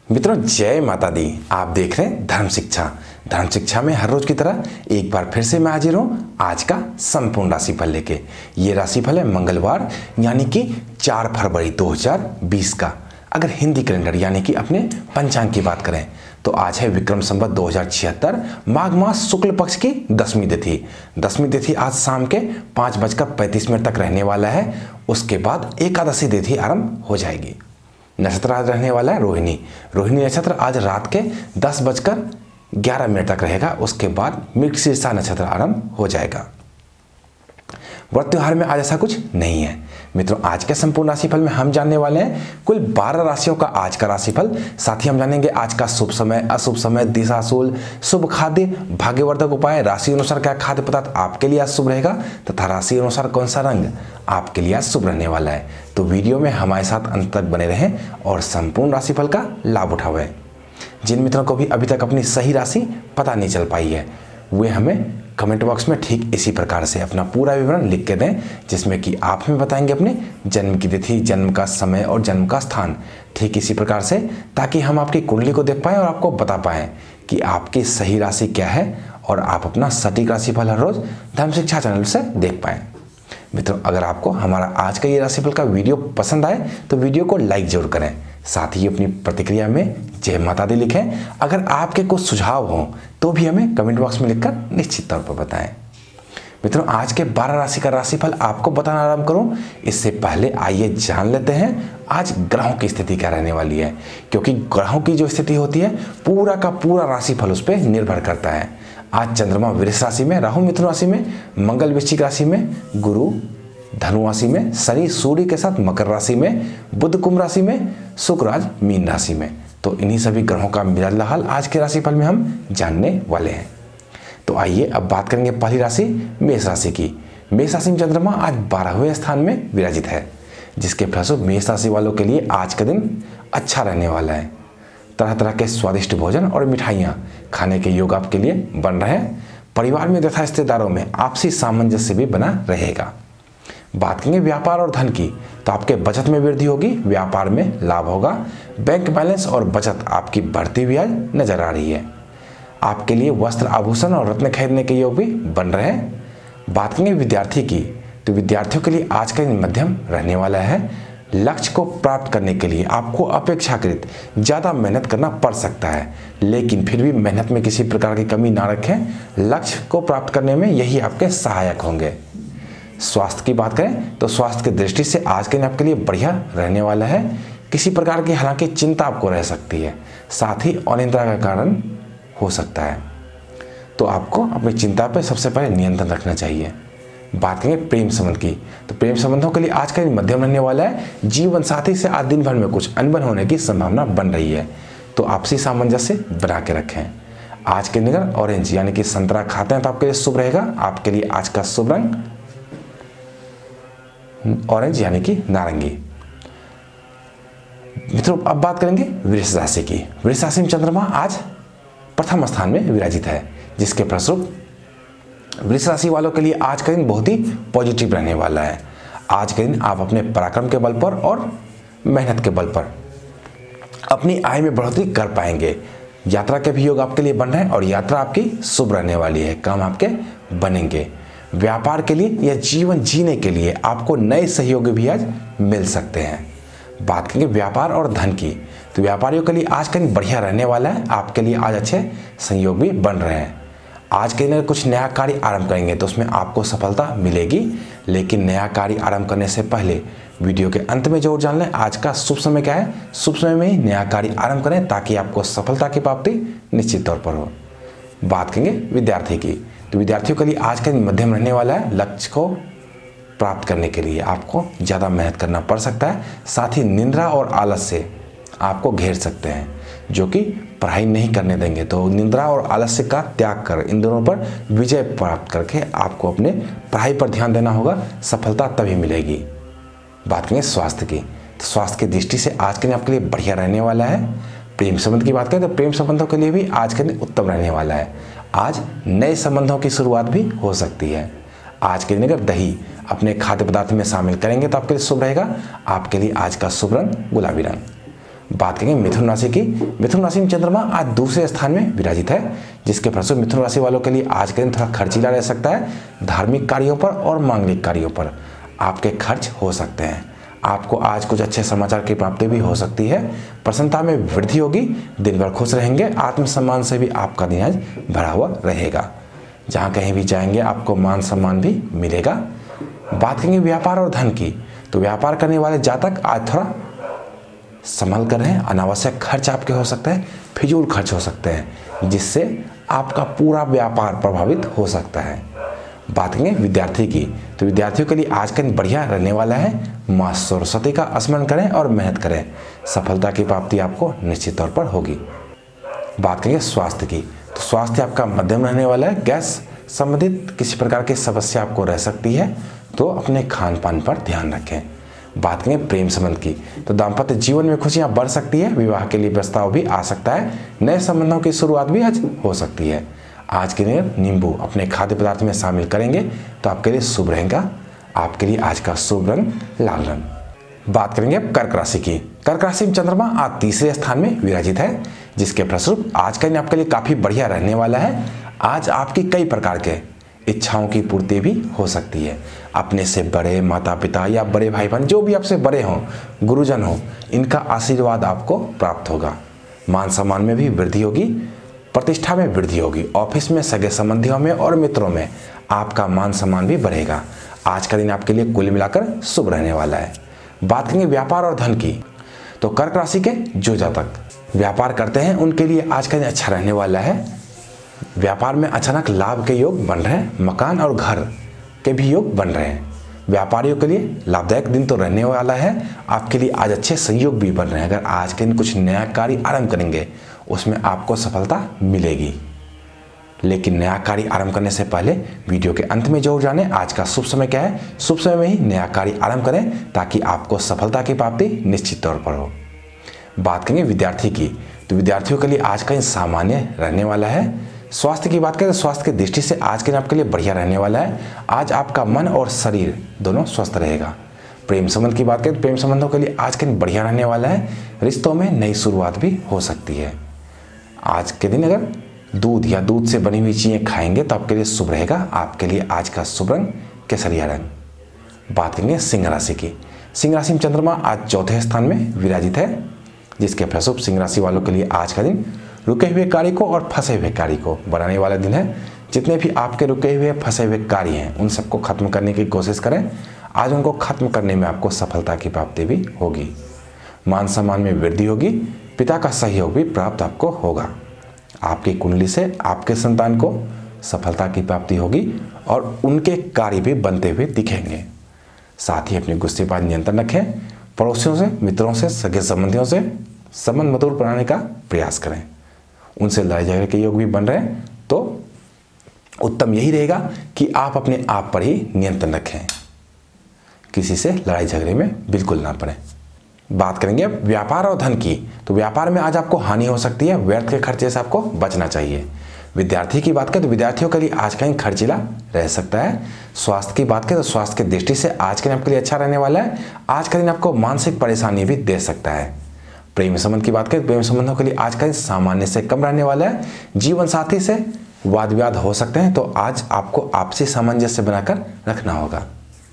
मित्रों जय माता दी। आप देख रहे हैं धर्म शिक्षा। धर्म शिक्षा में हर रोज की तरह एक बार फिर से मैं हाजिर हूँ आज का संपूर्ण राशिफल लेके। ये राशिफल है मंगलवार यानी कि 4 फरवरी 2020 का। अगर हिंदी कैलेंडर यानी कि अपने पंचांग की बात करें तो आज है विक्रम संवत 2076 माघ मास शुक्ल पक्ष की 10वीं तिथि। 10वीं तिथि आज शाम के 5:35 तक रहने वाला है। उसके बाद एकादशी तिथि आरंभ हो जाएगी। नक्षत्र आज रहने वाला है रोहिणी। रोहिणी नक्षत्र आज रात के 10:11 तक रहेगा। उसके बाद मृगशीर्षा नक्षत्र आरंभ हो जाएगा। व्रत त्योहार में आज ऐसा कुछ नहीं है। मित्रों आज के संपूर्ण राशिफल में हम जानने वाले हैं कुल 12 राशियों का आज का राशिफल। साथ ही हम जानेंगे आज का शुभ समय, अशुभ समय, दिशाशूल, शुभ खाद्य, भाग्यवर्धक उपाय, राशि अनुसार क्या खाद्य पदार्थ आपके लिए आज शुभ रहेगा तथा राशि अनुसार कौन सा रंग आपके लिए आज शुभ रहने वाला है। तो वीडियो में हमारे साथ अंत तक बने रहें और संपूर्ण राशिफल का लाभ उठावें। जिन मित्रों को भी अभी तक अपनी सही राशि पता नहीं चल पाई है वे हमें कमेंट बॉक्स में ठीक इसी प्रकार से अपना पूरा विवरण लिख के दें, जिसमें कि आप हमें बताएंगे अपने जन्म की तिथि, जन्म का समय और जन्म का स्थान ठीक इसी प्रकार से, ताकि हम आपकी कुंडली को देख पाएं और आपको बता पाएं कि आपकी सही राशि क्या है और आप अपना सटीक राशिफल हर रोज धर्म शिक्षा चैनल से देख पाएं। मित्रों अगर आपको हमारा आज का ये राशिफल का वीडियो पसंद आए तो वीडियो को लाइक जरूर करें। साथ ही अपनी प्रतिक्रिया में जय माता दी लिखें। अगर आपके कुछ सुझाव हों तो भी हमें कमेंट बॉक्स में लिखकर निश्चित तौर पर बताएं। मित्रों आज के 12 राशि का राशिफल आपको बताना आरंभ करूं इससे पहले आइए जान लेते हैं आज ग्रहों की स्थिति क्या रहने वाली है, क्योंकि ग्रहों की जो स्थिति होती है पूरा का पूरा राशिफल उस पर निर्भर करता है। आज चंद्रमा वृष राशि में, राहु मिथुन राशि में, मंगल वृश्चिक राशि में, गुरु धनु राशि में, शनि सूर्य के साथ मकर राशि में, बुध कुंभ राशि में, शुक्र आज मीन राशि में। तो इन्हीं सभी ग्रहों का मिला हाल आज के राशिफल में हम जानने वाले हैं। तो आइए अब बात करेंगे पहली राशि मेष राशि की। मेष राशि में चंद्रमा आज 12वें स्थान में विराजित है, जिसके फलस्वरूप मेष राशि वालों के लिए आज का दिन अच्छा रहने वाला है। तरह तरह के स्वादिष्ट भोजन और मिठाइयाँ खाने के योग आपके लिए बन रहे हैं। परिवार में तथा रिश्तेदारों में आपसी सामंजस्य भी बना रहेगा। बात करेंगे व्यापार और धन की तो आपके बचत में वृद्धि होगी, व्यापार में लाभ होगा। बैंक बैलेंस और बचत आपकी बढ़ती हुई आज नजर आ रही है। आपके लिए वस्त्र आभूषण और रत्न खरीदने के योग भी बन रहे हैं। बात करेंगे विद्यार्थी की तो विद्यार्थियों के लिए आज का दिन मध्यम रहने वाला है। लक्ष्य को प्राप्त करने के लिए आपको अपेक्षाकृत ज़्यादा मेहनत करना पड़ सकता है, लेकिन फिर भी मेहनत में किसी प्रकार की कमी ना रखें। लक्ष्य को प्राप्त करने में यही आपके सहायक होंगे। स्वास्थ्य की बात करें तो स्वास्थ्य की दृष्टि से आज के दिन आपके लिए बढ़िया रहने वाला है। किसी प्रकार की हालांकि चिंता आपको रह सकती है, साथ ही अनिद्रा का कारण हो सकता है, तो आपको अपनी चिंता पर सबसे पहले नियंत्रण रखना चाहिए। बात करेंगे प्रेम संबंध की तो प्रेम संबंधों के लिए आज का दिन मध्यम रहने वाला है। जीवन साथी से आज दिन भर में कुछ अनबन होने की संभावना बन रही है, तो आपसी सामंजस्य बना के रखें। आज के दिन ऑरेंज यानी कि संतरा खाते हैं तो आपके लिए शुभ रहेगा। आपके लिए आज का शुभ रंग ऑरेंज यानी कि नारंगी। मित्रों अब बात करेंगे वृष राशि की। वृष राशि में चंद्रमा आज प्रथम स्थान में विराजित है, जिसके फलस्वरूप वृष राशि वालों के लिए आज का दिन बहुत ही पॉजिटिव रहने वाला है। आज के दिन आप अपने पराक्रम के बल पर और मेहनत के बल पर अपनी आय में बढ़ोतरी कर पाएंगे। यात्रा के भी योग आपके लिए बन रहे हैं और यात्रा आपकी शुभ रहने वाली है, काम आपके बनेंगे। व्यापार के लिए या जीवन जीने के लिए आपको नए सहयोगी भी आज मिल सकते हैं। बात करेंगे व्यापार और धन की तो व्यापारियों के लिए आज का दिन बढ़िया रहने वाला है। आपके लिए आज अच्छे संयोग भी बन रहे हैं। आज के दिन कुछ नया कार्य आरंभ करेंगे तो उसमें आपको सफलता मिलेगी, लेकिन नया कार्य आरंभ करने से पहले वीडियो के अंत में जरूर जान लें आज का शुभ समय क्या है। शुभ समय में ही नया कार्य आरंभ करें ताकि आपको सफलता की प्राप्ति निश्चित तौर पर हो। बात करेंगे विद्यार्थी की तो विद्यार्थियों के लिए आज का दिन मध्यम रहने वाला है। लक्ष्य को प्राप्त करने के लिए आपको ज़्यादा मेहनत करना पड़ सकता है, साथ ही निंद्रा और आलस से आपको घेर सकते हैं जो कि पढ़ाई नहीं करने देंगे। तो निंद्रा और आलस्य का त्याग कर इन दोनों पर विजय प्राप्त करके आपको अपने पढ़ाई पर ध्यान देना होगा, सफलता तभी मिलेगी। बात करेंगे स्वास्थ्य की तो स्वास्थ्य की दृष्टि से आज के दिन आपके लिए बढ़िया रहने वाला है। प्रेम संबंध की बात करें तो प्रेम संबंधों के लिए भी आज के दिन उत्तम रहने वाला है। आज नए संबंधों की शुरुआत भी हो सकती है। आज के दिन अगर दही अपने खाद्य पदार्थ में शामिल करेंगे तो आपके लिए शुभ रहेगा। आपके लिए आज का शुभ रंग गुलाबी रंग। बात करेंगे मिथुन राशि की। मिथुन राशि में चंद्रमा आज दूसरे स्थान में विराजित है, जिसके फलस्वरूप मिथुन राशि वालों के लिए आज के दिन थोड़ा खर्चीला रह सकता है। धार्मिक कार्यों पर और मांगलिक कार्यों पर आपके खर्च हो सकते हैं। आपको आज कुछ अच्छे समाचार की प्राप्ति भी हो सकती है। प्रसन्नता में वृद्धि होगी, दिन भर खुश रहेंगे। आत्मसम्मान से भी आपका दिन आज भरा हुआ रहेगा। जहाँ कहीं भी जाएंगे आपको मान सम्मान भी मिलेगा। बात करेंगे व्यापार और धन की, तो व्यापार करने वाले जातक आज थोड़ा संभल कर रहें। अनावश्यक खर्च आपके हो सकते हैं, फिजूल खर्च हो सकते हैं, जिससे आपका पूरा व्यापार प्रभावित हो सकता है। बात करेंगे विद्यार्थी की, तो विद्यार्थियों के लिए आज का दिन बढ़िया रहने वाला है। माँ सरस्वती का स्मरण करें और मेहनत करें, सफलता की प्राप्ति आपको निश्चित तौर पर होगी। बात करेंगे स्वास्थ्य की, तो स्वास्थ्य आपका मध्यम रहने वाला है। गैस संबंधित किसी प्रकार की समस्या आपको रह सकती है, तो अपने खान पान पर ध्यान रखें। बात करें प्रेम संबंध की, तो दाम्पत्य जीवन में खुशियां बढ़ सकती है। विवाह के लिए प्रस्ताव भी आ सकता है। नए संबंधों की शुरुआत भी आज हो सकती है। आज के दिन नींबू अपने खाद्य पदार्थ में शामिल करेंगे तो आपके लिए शुभ रहेगा। आपके लिए आज का शुभ रंग लाल रंग। बात करेंगे अब कर्क राशि की। कर्क राशि में चंद्रमा आज तीसरे स्थान में विराजित है, जिसके फलस्वरूप आज का दिन आपके लिए काफी बढ़िया रहने वाला है। आज आपकी कई प्रकार के इच्छाओं की पूर्ति भी हो सकती है। अपने से बड़े माता पिता या बड़े भाई बहन, जो भी आपसे बड़े हों, गुरुजन हो, इनका आशीर्वाद आपको प्राप्त होगा। मान सम्मान में भी वृद्धि होगी, प्रतिष्ठा में वृद्धि होगी। ऑफिस में सगे संबंधियों में और मित्रों में आपका मान सम्मान भी बढ़ेगा। आज का दिन आपके लिए कुल मिलाकर शुभ रहने वाला है। बात करेंगे व्यापार और धन की, तो कर्क राशि के जो जातक व्यापार करते हैं उनके लिए आज का दिन अच्छा रहने वाला है। व्यापार में अचानक लाभ के योग बन रहे हैं। मकान और घर के भी योग बन रहे हैं। व्यापारियों के लिए लाभदायक दिन तो रहने वाला है। आपके लिए आज अच्छे संयोग भी बन रहे हैं। अगर आज के दिन कुछ नया कार्य आरंभ करेंगे उसमें आपको सफलता मिलेगी। लेकिन नया कार्य आरंभ करने से पहले वीडियो के अंत में जरूर जानें आज का शुभ समय क्या है। शुभ समय में ही नया कार्य आरंभ करें ताकि आपको सफलता की प्राप्ति निश्चित तौर पर हो। बात करेंगे विद्यार्थी की, तो विद्यार्थियों के लिए आज का दिन सामान्य रहने वाला है। स्वास्थ्य की बात करें तो स्वास्थ्य की दृष्टि से आज के दिन आपके लिए बढ़िया रहने वाला है। आज आपका मन और शरीर दोनों स्वस्थ रहेगा। प्रेम संबंध की बात करें तो प्रेम संबंधों के लिए आज के दिन बढ़िया रहने वाला है। रिश्तों में नई शुरुआत भी हो सकती है। आज के दिन अगर दूध या दूध से बनी हुई चीजें खाएंगे तो आपके लिए शुभ रहेगा। आपके लिए आज का शुभ रंग केसरिया रंग। बात करेंगे सिंह राशि की। सिंह राशि में चंद्रमा आज चौथे स्थान में विराजित है, जिसके फलस्वरूप सिंह राशि वालों के लिए आज का दिन रुके हुए कार्य को और फंसे हुए कार्य को बनाने वाला दिन है। जितने भी आपके रुके हुए फंसे हुए कार्य हैं उन सबको खत्म करने की कोशिश करें। आज उनको खत्म करने में आपको सफलता की प्राप्ति भी होगी। मान सम्मान में वृद्धि होगी। पिता का सहयोग भी प्राप्त आपको होगा। आपकी कुंडली से आपके संतान को सफलता की प्राप्ति होगी और उनके कार्य भी बनते हुए दिखेंगे। साथ ही अपने गुस्से पर नियंत्रण रखें। पड़ोसियों से, मित्रों से, सगे संबंधियों से संबंध मधुर बनाने का प्रयास करें। उनसे लड़ाई झगड़े के योग भी बन रहे हैं तो उत्तम यही रहेगा कि आप अपने आप पर ही नियंत्रण रखें। किसी से लड़ाई झगड़े में बिल्कुल ना पड़े। बात करेंगे अब व्यापार और धन की, तो व्यापार में आज आपको हानि हो सकती है। व्यर्थ के खर्चे से आपको बचना चाहिए। विद्यार्थी की बात करें तो विद्यार्थियों के लिए आज का दिन खर्चीला रह सकता है। स्वास्थ्य की बात करें तो स्वास्थ्य की दृष्टि से आज के दिन आपके लिए अच्छा रहने वाला है। आज का दिन आपको मानसिक परेशानी भी दे सकता है। प्रेम संबंध की बात करें तो प्रेम संबंधों के लिए आज का दिन सामान्य से कम रहने वाला है। जीवन साथी से वाद विवाद हो सकते हैं, तो आज आपको आपसी सामंजस्य बनाकर रखना होगा।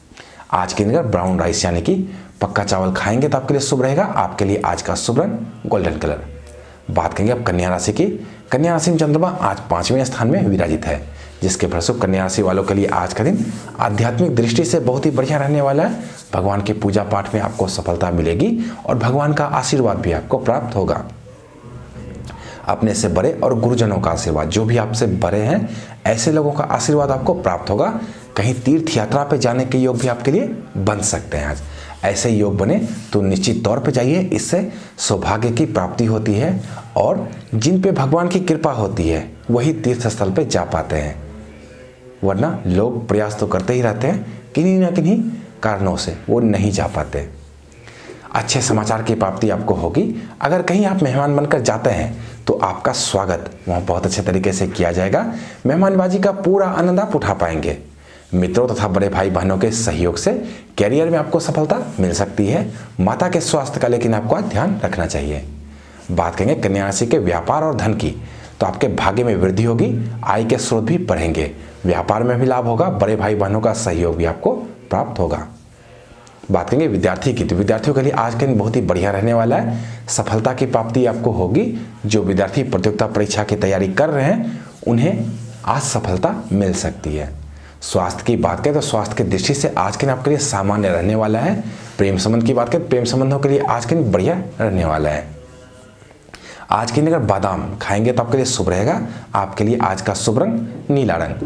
आज के दिन अगर ब्राउन राइस यानी कि पक्का चावल खाएंगे तो आपके लिए शुभ रहेगा। आपके लिए आज का शुभ रंग गोल्डन कलर। बात करेंगे अब कन्या राशि की। कन्या राशि में चंद्रमा आज 5वें स्थान में विराजित है, जिसके फलस्वरूप कन्या राशि वालों के लिए आज का दिन आध्यात्मिक दृष्टि से बहुत ही बढ़िया रहने वाला है। भगवान के पूजा पाठ में आपको सफलता मिलेगी और भगवान का आशीर्वाद भी आपको प्राप्त होगा। अपने से बड़े और गुरुजनों का आशीर्वाद, जो भी आपसे बड़े हैं ऐसे लोगों का आशीर्वाद आपको प्राप्त होगा। कहीं तीर्थ यात्रा पे जाने के योग भी आपके लिए बन सकते हैं। आज ऐसे योग बने तो निश्चित तौर पे जाइए। इससे सौभाग्य की प्राप्ति होती है और जिन पे भगवान की कृपा होती है वही तीर्थ स्थल पे जा पाते हैं, वरना लोग प्रयास तो करते ही रहते हैं, किन्हीं ना किन्हीं कारणों से वो नहीं जा पाते। अच्छे समाचार की प्राप्ति आपको होगी। अगर कहीं आप मेहमान बनकर जाते हैं तो आपका स्वागत वहाँ बहुत अच्छे तरीके से किया जाएगा। मेहमानबाजी का पूरा आनंद आप उठा पाएंगे। मित्रों तथा बड़े भाई बहनों के सहयोग से कैरियर में आपको सफलता मिल सकती है। माता के स्वास्थ्य का लेकिन आपको ध्यान रखना चाहिए। बात करेंगे कन्या राशि के व्यापार और धन की, तो आपके भाग्य में वृद्धि होगी, आय के स्रोत भी बढ़ेंगे, व्यापार में भी लाभ होगा, बड़े भाई बहनों का सहयोग भी आपको प्राप्त होगा। बात करेंगे विद्यार्थी की, तो विद्यार्थियों के लिए आज का दिन बहुत ही बढ़िया रहने वाला है। सफलता की प्राप्ति आपको होगी। जो विद्यार्थी प्रतियोगिता परीक्षा की तैयारी कर रहे हैं उन्हें आज सफलता मिल सकती है। स्वास्थ्य की बात करें तो स्वास्थ्य की दृष्टि से आज के दिन आपके लिए सामान्य रहने वाला है। प्रेम संबंध की बात करें, प्रेम संबंधों के लिए आज के दिन बढ़िया रहने वाला है। आज के दिन अगर बादाम खाएंगे तो आपके लिए शुभ रहेगा। आपके लिए आज का शुभ रंग नीला रंग।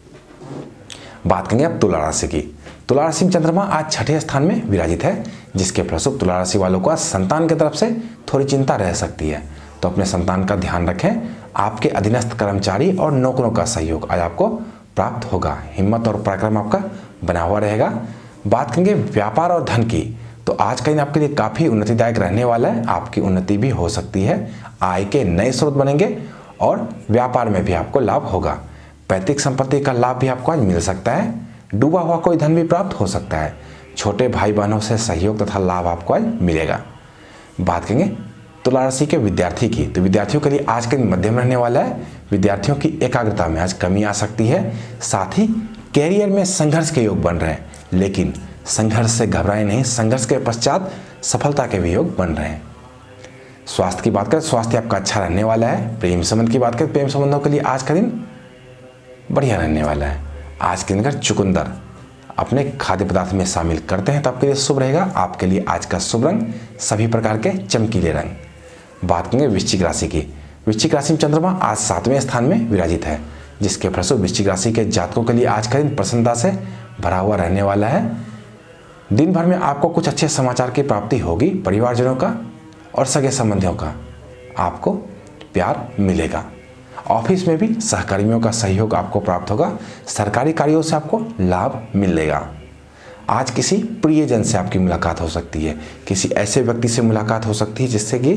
बात करेंगे अब तुला राशि की। तुला राशि में चंद्रमा आज छठे स्थान में विराजित है, जिसके फलस्वरूप तुला राशि वालों को आज संतान की तरफ से थोड़ी चिंता रह सकती है, तो अपने संतान का ध्यान रखें। आपके अधीनस्थ कर्मचारी और नौकरों का सहयोग आज आपको प्राप्त होगा। हिम्मत और पराक्रम आपका बना हुआ रहेगा। बात करेंगे व्यापार और धन की, तो आज का दिन आपके लिए काफ़ी उन्नतिदायक रहने वाला है। आपकी उन्नति भी हो सकती है, आय के नए स्रोत बनेंगे और व्यापार में भी आपको लाभ होगा। पैतृक संपत्ति का लाभ भी आपको आज मिल सकता है। डूबा हुआ कोई धन भी प्राप्त हो सकता है। छोटे भाई बहनों से सहयोग तथा लाभ आपको आज मिलेगा। बात करेंगे तुला राशि के विद्यार्थी की, तो विद्यार्थियों के लिए आज का दिन मध्यम रहने वाला है। विद्यार्थियों की एकाग्रता में आज कमी आ सकती है। साथ ही कैरियर में संघर्ष के योग बन रहे हैं, लेकिन संघर्ष से घबराएं नहीं, संघर्ष के पश्चात सफलता के भी योग बन रहे हैं। स्वास्थ्य की बात करें, स्वास्थ्य आपका अच्छा रहने वाला है। प्रेम संबंध की बात करें, प्रेम संबंधों के लिए आज का दिन बढ़िया रहने वाला है। आज के दिन अगर चुकंदर अपने खाद्य पदार्थ में शामिल करते हैं तो आपके लिए शुभ रहेगा। आपके लिए आज का शुभ रंग सभी प्रकार के चमकीले रंग। बात करेंगे वृश्चिक राशि की। वृश्चिक राशि में चंद्रमा आज 7वें स्थान में विराजित है, जिसके फलस्वरूप वृश्चिक राशि के जातकों के लिए आज का दिन प्रसन्नता से भरा हुआ रहने वाला है। दिन भर में आपको कुछ अच्छे समाचार की प्राप्ति होगी। परिवारजनों का और सगे संबंधियों का आपको प्यार मिलेगा। ऑफिस में भी सहकर्मियों का सहयोग आपको प्राप्त होगा। सरकारी कार्यों से आपको लाभ मिलेगा। आज किसी प्रियजन से आपकी मुलाकात हो सकती है। किसी ऐसे व्यक्ति से मुलाकात हो सकती है जिससे कि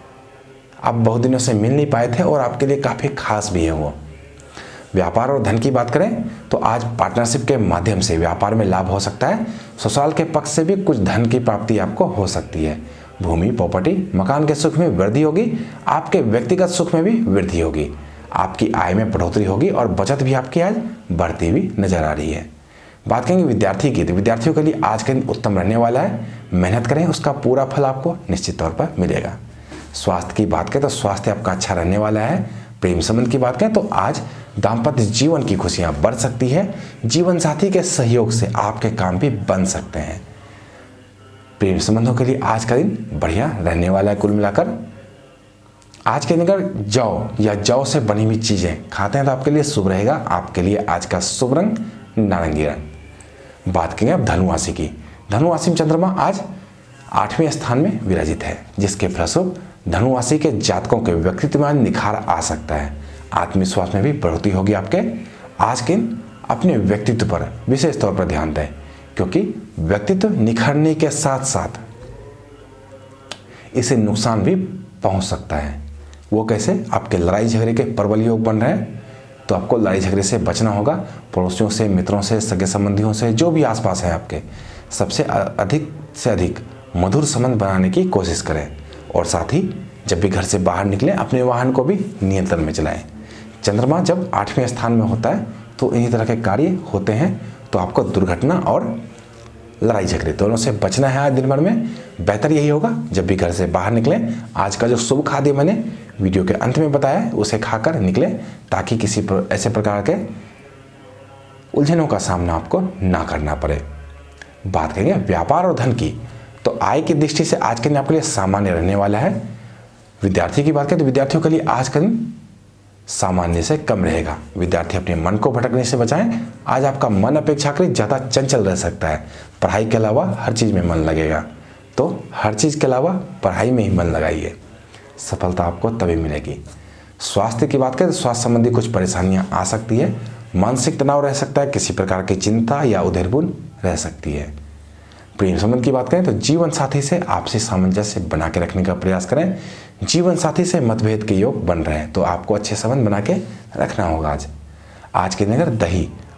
आप बहुत दिनों से मिल नहीं पाए थे और आपके लिए काफ़ी खास भी है वो। व्यापार और धन की बात करें तो आज पार्टनरशिप के माध्यम से व्यापार में लाभ हो सकता है। ससुराल के पक्ष से भी कुछ धन की प्राप्ति आपको हो सकती है। भूमि, प्रॉपर्टी, मकान के सुख में वृद्धि होगी। आपके व्यक्तिगत सुख में भी वृद्धि होगी। आपकी आय में बढ़ोतरी होगी और बचत भी आपकी आज बढ़ती हुई नजर आ रही है। बात करेंगे विद्यार्थी की, तो विद्यार्थियों के लिए आज का दिन उत्तम रहने वाला है। मेहनत करें, उसका पूरा फल आपको निश्चित तौर पर मिलेगा। स्वास्थ्य की बात करें तो स्वास्थ्य आपका अच्छा रहने वाला है। प्रेम संबंध की बात करें तो आज दाम्पत्य जीवन की खुशियां बढ़ सकती है। जीवन साथी के सहयोग से आपके काम भी बन सकते हैं। प्रेम संबंधों के लिए आज का दिन बढ़िया रहने वाला है। कुल मिलाकर आज के दिन अगर जौ या जौ से बनी हुई चीजें खाते हैं तो आपके लिए शुभ रहेगा। आपके लिए आज का शुभ रंग नारंगी रंग। बात करेंगे अब धनु राशि की। धनु राशि में चंद्रमा आज 8वें स्थान में विराजित है, जिसके फलस्वरूप धनु राशि के जातकों के व्यक्तित्व में निखार आ सकता है। आत्मविश्वास में भी बढ़ोतरी होगी आपके। आज के दिन अपने व्यक्तित्व पर विशेष तौर पर ध्यान दें, क्योंकि व्यक्तित्व निखरने के साथ साथ इसे नुकसान भी पहुंच सकता है। वो कैसे? आपके लड़ाई झगड़े के प्रबल योग बन रहे हैं, तो आपको लड़ाई झगड़े से बचना होगा। पड़ोसियों से, मित्रों से, सगे संबंधियों से, जो भी आसपास है आपके, सबसे अधिक से अधिक मधुर संबंध बनाने की कोशिश करें। और साथ ही जब भी घर से बाहर निकलें अपने वाहन को भी नियंत्रण में चलाएं। चंद्रमा जब 8वें स्थान में होता है तो इन्हीं तरह के कार्य होते हैं, तो आपको दुर्घटना और लड़ाई झगड़े दोनों से बचना है। आज दिन भर में बेहतर यही होगा जब भी घर से बाहर निकलें, आज का जो शुभ खाद्य मैंने वीडियो के अंत में बताया है उसे खाकर निकलें, ताकि किसी ऐसे प्रकार के उलझनों का सामना आपको ना करना पड़े। बात करेंगे व्यापार और धन की, तो आय की दृष्टि से आज के दिन आपके लिए सामान्य रहने वाला है। विद्यार्थी की बात करें तो विद्यार्थियों के लिए आज का दिन सामान्य से कम रहेगा। विद्यार्थी अपने मन को भटकने से बचाएं। आज आपका मन अपेक्षाकृत ज़्यादा चंचल रह सकता है। पढ़ाई के अलावा हर चीज़ में मन लगेगा, तो हर चीज़ के अलावा पढ़ाई में ही मन लगाइए, सफलता आपको तभी मिलेगी। स्वास्थ्य की बात करें तो स्वास्थ्य संबंधी कुछ परेशानियां आ सकती है। मानसिक तनाव रह सकता है, किसी प्रकार की चिंता या उधेड़बुन रह सकती है। प्रेम संबंध की बात करें तो जीवन साथी से आपसी सामंजस्य बना के रखने का प्रयास करें। जीवन साथी से मतभेद के योग बन रहे हैं, तो आपको अच्छे संबंध बना के रखना होगा। आज के दिन अगर दही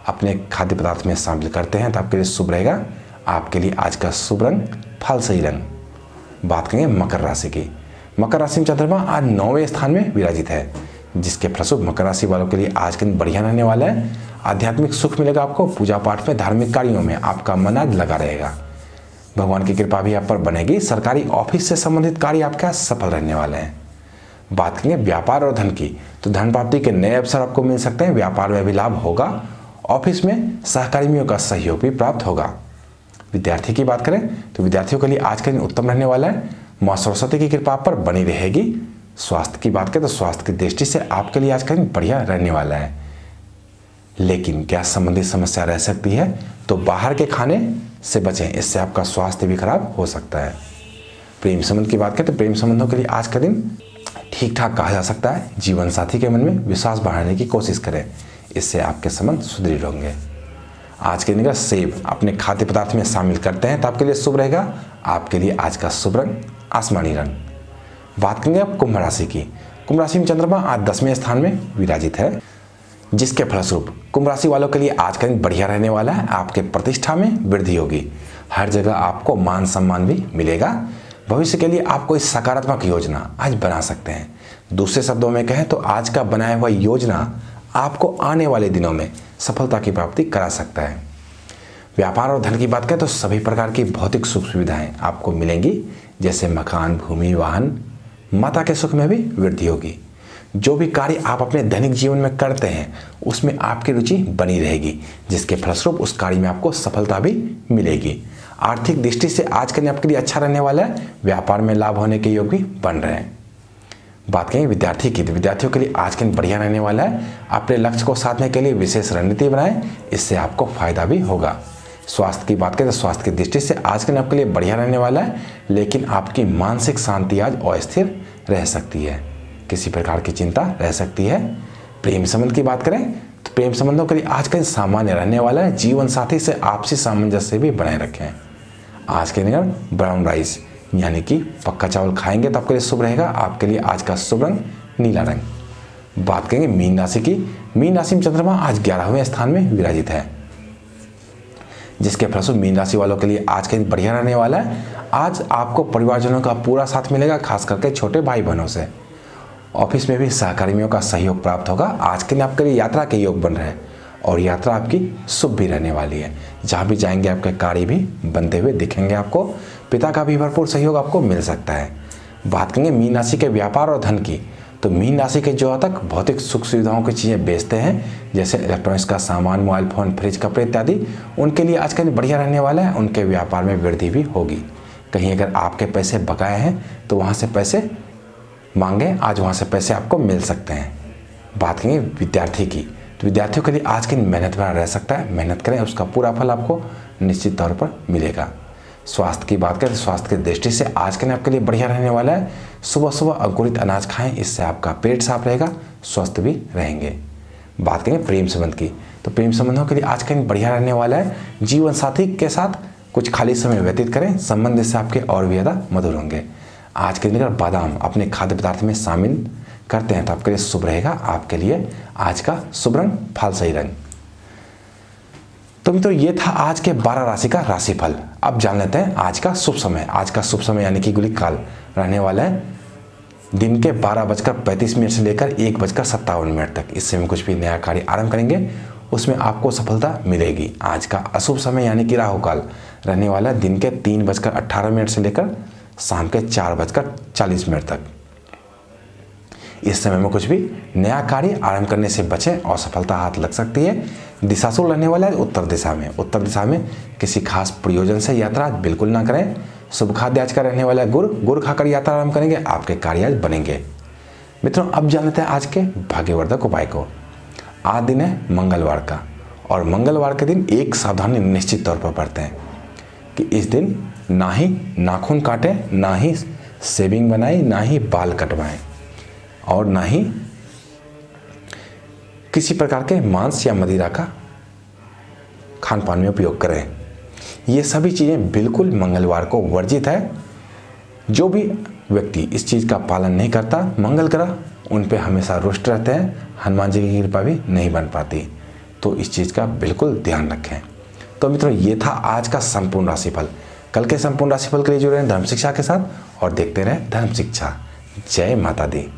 अपने खाद्य पदार्थ में शामिल करते हैं तो आपके लिए शुभ रहेगा। आपके लिए आज का शुभ रंग फल सही रंग। बात करेंगे मकर राशि की। मकर राशि में चंद्रमा आज 9वें स्थान में विराजित है, जिसके फलस्वरूप मकर राशि वालों के लिए आज का दिन बढ़िया रहने वाला है। आध्यात्मिक सुख मिलेगा आपको। पूजा पाठ में, धार्मिक कार्यों में आपका मन आज लगा रहेगा। भगवान की कृपा भी आप पर बनेगी। सरकारी ऑफिस से संबंधित कार्य आपका सफल रहने वाले हैं। बात करेंगे व्यापार और धन की, तो धन प्राप्ति के नए अवसर आपको मिल सकते हैं। व्यापार में भी लाभ होगा। ऑफिस में सहकर्मियों का सहयोग भी प्राप्त होगा। विद्यार्थी की बात करें तो विद्यार्थियों के लिए आज का दिन उत्तम रहने वाला है। माँ सरस्वती की कृपा पर बनी रहेगी। स्वास्थ्य की बात करें तो स्वास्थ्य की दृष्टि से आपके लिए आज का दिन बढ़िया रहने वाला है, लेकिन गैस संबंधी समस्या रह सकती है, तो बाहर के खाने से बचें, इससे आपका स्वास्थ्य भी खराब हो सकता है। प्रेम संबंध की बात करें तो प्रेम संबंधों के लिए आज का दिन ठीक ठाक कहा जा सकता है। जीवन साथी के मन में विश्वास बढ़ाने की कोशिश करें, इससे आपके संबंध सुदृढ़ होंगे। आज के दिन का सेब अपने खाद्य पदार्थ में शामिल करते हैं तो आपके लिए शुभ रहेगा। आपके लिए आज का शुभ रंग आसमानी रंग। बात करेंगे अब कुंभ राशि की। कुंभ राशि में चंद्रमा आज 10वें स्थान में विराजित है, जिसके फलस्वरूप कुंभ राशि वालों के लिए आज का दिन बढ़िया रहने वाला है। आपके प्रतिष्ठा में वृद्धि होगी। हर जगह आपको मान सम्मान भी मिलेगा। भविष्य के लिए आप कोई सकारात्मक योजना आज बना सकते हैं। दूसरे शब्दों में कहें तो आज का बनाया हुआ योजना आपको आने वाले दिनों में सफलता की प्राप्ति करा सकता है। व्यापार और धन की बात करें तो सभी प्रकार की भौतिक सुख सुविधाएं आपको मिलेंगी, जैसे मकान, भूमि, वाहन। माता के सुख में भी वृद्धि होगी। जो भी कार्य आप अपने दैनिक जीवन में करते हैं उसमें आपकी रुचि बनी रहेगी, जिसके फलस्वरूप उस कार्य में आपको सफलता भी मिलेगी। आर्थिक दृष्टि से आज का दिन आपके लिए अच्छा रहने वाला है। व्यापार में लाभ होने के योग भी बन रहे हैं। बात करें विद्यार्थी की, तो विद्यार्थियों के लिए आज का दिन बढ़िया रहने वाला है। अपने लक्ष्य को साधने के लिए विशेष रणनीति बनाएं, इससे आपको फायदा भी होगा। स्वास्थ्य की बात करें तो स्वास्थ्य की दृष्टि से आज के दिन आपके लिए बढ़िया रहने वाला है, लेकिन आपकी मानसिक शांति आज अस्थिर रह सकती है। किसी प्रकार की चिंता रह सकती है। प्रेम संबंध की बात करें तो प्रेम संबंधों के लिए आज का दिन सामान्य रहने वाला है। जीवन साथी से आपसी सामंजस्य भी बनाए रखें। आज के दिन ब्राउन राइस यानी कि पक्का चावल खाएंगे तो आपके लिए शुभ रहेगा। आपके लिए आज का शुभ रंग नीला रंग। बात करेंगे मीन राशि की। मीन राशि में चंद्रमा आज 11वें स्थान में विराजित है, जिसके फलस्वरूप मीन राशि वालों के लिए आज का दिन बढ़िया रहने वाला है। आज आपको परिवारजनों का पूरा साथ मिलेगा, खास करके छोटे भाई बहनों से। ऑफिस में भी सहकर्मियों का सहयोग प्राप्त होगा। आज के दिन आपके लिए यात्रा के योग बन रहे हैं और यात्रा आपकी शुभ भी रहने वाली है। जहाँ भी जाएंगे आपके कार्य भी बनते हुए दिखेंगे आपको। पिता का भी भरपूर सहयोग आपको मिल सकता है। बात करेंगे मीन राशि के व्यापार और धन की, तो मीन राशि के जो तक भौतिक सुख सुविधाओं की चीज़ें बेचते हैं, जैसे इलेक्ट्रॉनिक्स का सामान, मोबाइल फ़ोन, फ्रिज, कपड़े इत्यादि, उनके लिए आज का दिन बढ़िया रहने वाला है। उनके व्यापार में वृद्धि भी होगी। कहीं अगर आपके पैसे बकाए हैं तो वहाँ से पैसे मांगे, आज वहाँ से पैसे आपको मिल सकते हैं। बात करेंगे विद्यार्थी की, तो विद्यार्थियों के लिए आज के दिन मेहनत भरा रह सकता है। मेहनत करें, उसका पूरा फल आपको निश्चित तौर पर मिलेगा। स्वास्थ्य की बात करें तो स्वास्थ्य की दृष्टि से आज के दिन आपके लिए बढ़िया रहने वाला है। सुबह सुबह अंकुरित अनाज खाएं, इससे आपका पेट साफ रहेगा, स्वस्थ भी रहेंगे। बात करें प्रेम संबंध की, तो प्रेम संबंधों के लिए आज का दिन बढ़िया रहने वाला है। जीवन साथी के साथ कुछ खाली समय व्यतीत करें, संबंध इससे आपके और भी ज़्यादा मधुर होंगे। आज के दिन अगर बादाम अपने खाद्य पदार्थ में शामिल करते हैं तो आपके लिए शुभ रहेगा। आपके लिए आज का शुभ रंग फल सही रंग। तो मित्रों, ये था आज के 12 राशि का राशिफल। अब जान लेते हैं आज का शुभ समय। आज का शुभ समय यानी कि गुलिक काल रहने वाला है दिन के 12:35 से लेकर 1:57 तक। इससे में कुछ भी नया कार्य आरंभ करेंगे उसमें आपको सफलता मिलेगी। आज का अशुभ समय यानी कि राहु काल रहने वाला है दिन के 3:18 से लेकर शाम के 4:40 तक। इस समय में कुछ भी नया कार्य आरंभ करने से बचें और सफलता हाथ लग सकती है। दिशाशूल रहने वाला है उत्तर दिशा में। उत्तर दिशा में किसी खास प्रयोजन से यात्रा बिल्कुल ना करें। शुभ खाद्य आज का रहने वाला है गुड़ खाकर यात्रा आरंभ करेंगे, आपके कार्य आज बनेंगे। मित्रों, अब जान लेते हैं आज के भाग्यवर्धक उपाय को। आज दिन है मंगलवार का, और मंगलवार के दिन एक सावधानी निश्चित तौर पर बरतें हैं कि इस दिन ना ही नाखून काटें, ना ही शेविंग बनाएं, ना ही बाल कटवाएं, और ना ही किसी प्रकार के मांस या मदिरा का खान पान में उपयोग करें। ये सभी चीज़ें बिल्कुल मंगलवार को वर्जित है। जो भी व्यक्ति इस चीज़ का पालन नहीं करता, मंगल ग्रह उन पे हमेशा रुष्ट रहते हैं। हनुमान जी की कृपा भी नहीं बन पाती। तो इस चीज़ का बिल्कुल ध्यान रखें। तो मित्रों, ये था आज का संपूर्ण राशिफल। कल के संपूर्ण राशिफल के लिए जुड़े रहें धर्म शिक्षा के साथ और देखते रहें धर्म शिक्षा। जय माता दी।